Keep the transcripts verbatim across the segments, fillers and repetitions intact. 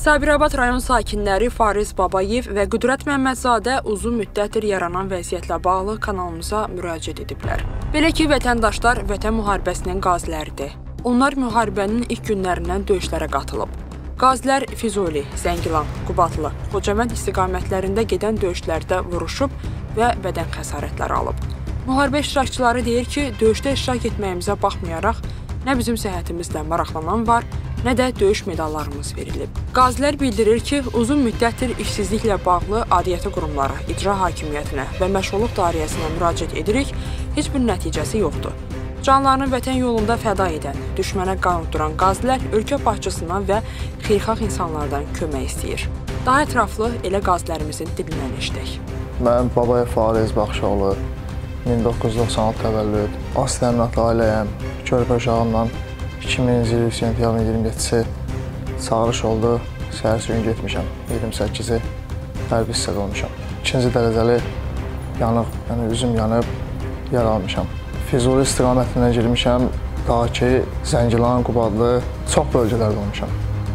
Sabirabad rayon sakinləri Fariz Babayev və Qüdrət Məmmədzadə uzun müddətdir yaranan vəziyyətlə bağlı kanalımıza müraciət ediblər. Belə ki, vətəndaşlar Vətən müharibəsinin qaziləridir. Onlar müharibənin ilk günlərindən döyüşlərə qatılıb. Qazilər Füzuli, Zəngilan, Qubadlı, Xocavənd istiqamətlərində gedən döyüşlərdə vuruşub və bədən xəsarətləri alıb. Müharibə iştirakçıları deyir ki, döyüşdə iştirak etməyimizə baxmayaraq, nə bizim səhhətimizlə maraqlanan var, nə də döyüş medallarımız verilib. Qazilər bildirir ki, uzun müddətdir işsizliklə bağlı aidiyyəti qurumlara, icra hakimiyyətinə və məşğulluq dairəsinə müraciət edirik, heç bir nəticəsi yoxdur. Canlarını vətən yolunda fəda edən, düşmənə qan uduran qazilər ölkə başçısından və xeyirxah insanlardan kömək istəyir. Daha ətraflı elə qazilərimizin dilindən eşidək. Mən Babayev Fariz Baxşoğlu, min doqquz yüz doxsan altı təvəllüd, asli təminatlı ailəyəm, körpə uşağımdan iki minci il sentyabrın iyirmi yeddisi çağırış oldu, səhərsi gün getmişəm, iyirmi səkkizi hərbi hissədə olmuşam. İkinci dərəcəli yanıq, yəni üzüm yanıb, yer almışam. Füzuli istiqamətindən girmişəm, daha ki, Zəngilan, Qubadlı, çox bölgələrdə olmuşam.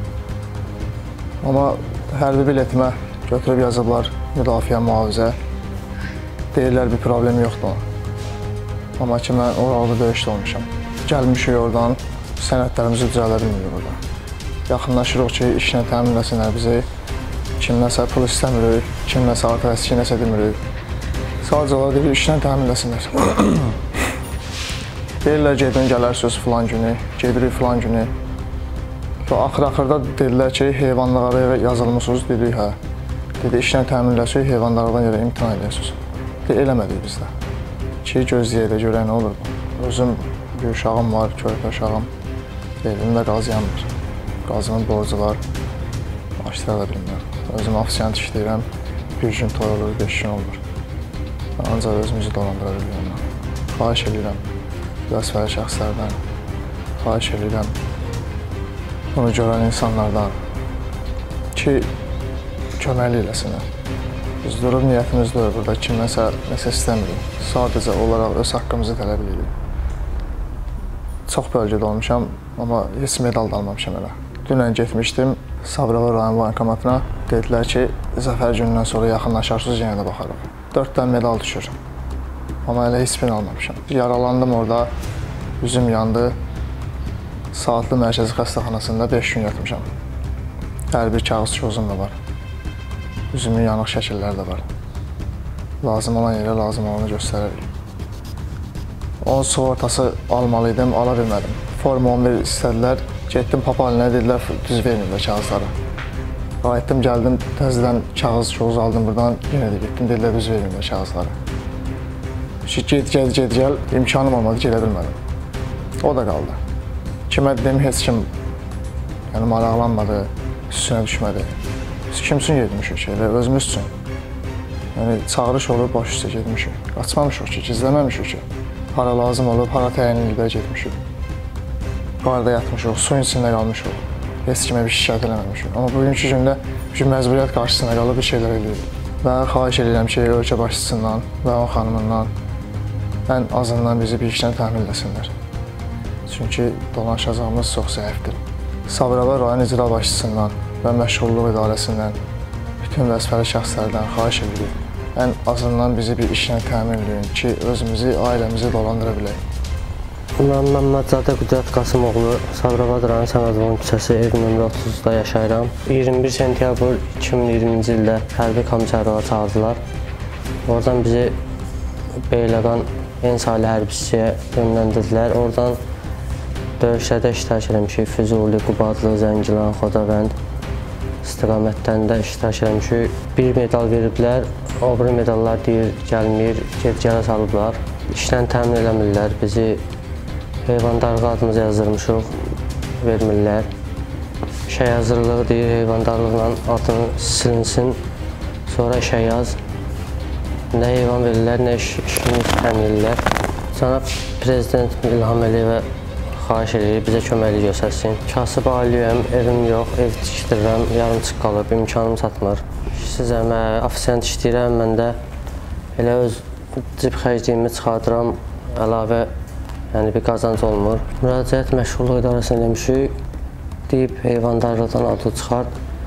Amma hərbi biletimə götürüb yazıblar, müdafiə, mühafizə. Deyirlər, bir problem yoxdur. Amma ki, mən orada döyüşdə olmuşam. Gəlmişik oradan, sənədlərimizi düzələ bilmirik orada. Yaxınlaşırıq ki, işlə təmin eləsinlər bizi. Kimləsə pul istəmirik, kimləsə arkadaş ki, nəsə demirik. Sadəcə olaraq deyir, işlə təmin eləsinlər. Deyirlər, gedin gələrsiniz filan günü, gedirik filan günü. Axır-axırda deyirlər ki, heyvanlara yazılmışsınız, dedik, hə. Dedi, işlə təmin eləsək, heyvanlardan görə imtina edirsiniz. Eləmədik bizdə. Ki, gözləyək də görək nə olur bu. Özüm bir uşağım var, körpə uşağım. Evimdə qaziyam var. Qazının borcu var. Başlayla da bilmirəm. Özüm afisiyant işləyirəm. Bir gün toy olur, beş gün olur. Ancaq özümüzü dolandıra bilmirəm. Xahiş edirəm vəzifəli şəxslərdən. Xahiş edirəm bunu görən insanlardan ki, köməkli eləsinlər. Biz durub niyyətimiz deyil burada, kimləsə nəsə istəmirik. Sadəcə olaraq öz haqqımızı tələb edirik. Çox bölgədə olmuşam, amma heç medal da almamışam elə. Dünən getmişdim Sabirabad rayon bankomatına. Dedilər ki, zəfər günündən sonra yaxınlaşarsınız, yenə də baxarıq. Dörd dənə medal düşür. Amma elə heç birini almamışam. Yaralandım orada, üzüm yandı. Saatlı mərkəzi xəstəxanasında beş gün yatmışam. Hər bir kağız çözüm də var. Üzümün yanıq şəkilləri də var. Lazım olan yerə lazım olanı göstəririk. Onun sığortası almalıydım, ala bilmədim. Form on bir istədilər, getdim papalinə, dedilər, düz vermirlər kağızları. Qayıtdım, gəldim, təzədən kağız çoğuz aldım buradan, yenə də getdim, dedilər, düz vermirlər kağızları. Get, get, get, gəl, imkanım olmadı, gedə bilmədim. O da qaldı. Kimə dedim, heç kim yəni, maraqlanmadı, üstünə düşmədi. Biz kim üçün getmişik ki, elə özümüz üçün. Yəni, çağırış olub, baş üstə getmişik. Qaçmamışıq ki, gizləməmişik ki. Hara lazım olub, hara təyin ilbəyə getmişik. Qarda yatmışıq, suyun içində qalmışıq. Heç kimə bir şikayət eləməmişik. Amma bugünkü gündə bir məcburiyyət qarşısında qalıb bir şeylər edirik. Və xahiş edirəm ki, ölkə başçısından və onun xanımından ən azından bizi bir işlə təmin eləsinlər. Çünki dolanışacağımız çox zəifdir. Sabirabad rayon icra başçısından və məşğulluq idarəsindən, bütün vəzifəli şəxslərdən xahiş edirik. Ən azından bizi bir işlə təmin edin ki, özümüzü, ailəmizi dolandıra bilək. Mən Məmmədzadə Qüdrət Qasımoğlu, Sabirabad rayon Səmədovun küçəsi, ev nömrə otuzda yaşayıram. iyirmi bir sentyabr iki min iyirminci ildə hərbi komissariya çağırdılar. Oradan bizi Beyləqan Ensali hərbçisiyə yönləndirdilər. Oradan döyüşlərdə iştirak eləmişik. Füzuli, Qubadlı, Zəngilan, Xocavənd istiqamətlərində iştirak eləmişik. Bir medal veriblər, o biri medallar deyir, gəlmir, get-gələ salıblar. İşlə təmin eləmirlər, bizi heyvandarlığı adımızı yazdırmışıq, vermirlər. İşə hazırlığı deyir, heyvandarlıqla adını silinsin, sonra işə yaz. Nə heyvan verirlər, nə iş, işini təmin edirlər. Cənab Prezident İlham Əliyevə xahiş edirik, bizə köməkli göstərsin. Kasıb ailəyəm, evim yox, ev tikdirirəm, yarımçıq qalıb, imkanım çatmır. İşsizəm, afisiyant işləyirəm, mən də elə öz cib xərcliyimi çıxardıram, əlavə yəni bir qazanc olmur. Müraciət məşğulluq idarəsində eləmişik, deyib heyvandarlıqdan adı çıxart,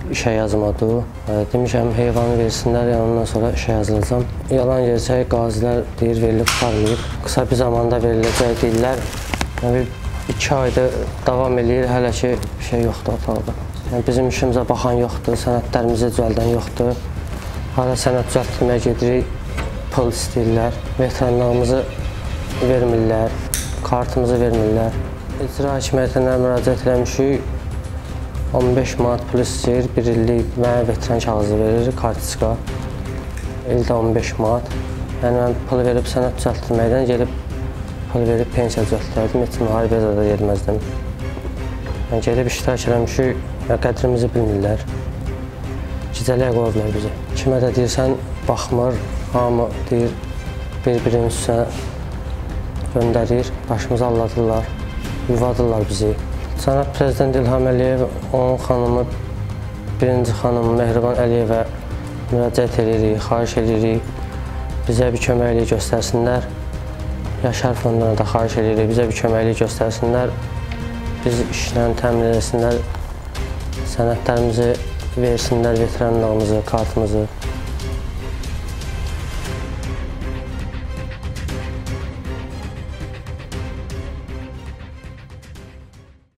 işə yazmadı. Demişəm heyvanı versinlər, yəni ondan sonra işə yazılacam. Yalan gerçək qazilər deyir verilib qurtarmayıb. Qısa bir zamanda veriləcək deyirlər. Yəni, iki ayda davam eləyir, hələ ki bir şey yoxdur ortalıqda. Yəni, bizim işimizə baxan yoxdur, sənədlərimizi düzəldən yoxdur. Hala sənəd düzəltdirməyə gedirik, pul istəyirlər, veteranlarımızı vermirlər, kartımızı vermirlər. İcra hakimiyyətinə müraciət eləmişik, on beş manat pul istəyir, bir illik mənə veteran kağızı verir, kartiska, ildə on beş manat. Yəni, mən pul verib sənəd düzəltdirməkdən gelib pul verib pensiya düzəltdirdim, heç müharibəyə də gelməzdim. Yəni, gelib iştirak eləmişik, qədrimizi bilmirlər, gecəliyə qoyurlar bizi. Kimə də deyirsən, baxmır, hamı deyir, bir-birinin üstünə göndərir, başımızı alladırlar, yuvadırlar bizi. Cənab Prezident İlham Əliyev, onun xanımı, birinci xanım Mehriban Əliyevə müraciət edirik, xahiş edirik, bizə bir köməklik göstərsinlər. Yaşar Fonduna da xahiş edirik, bizə bir köməklik göstərsinlər, biz işlə təmin edilsinlər, sənədlərimizi versinlər, veteranlığımızı, kartımızı.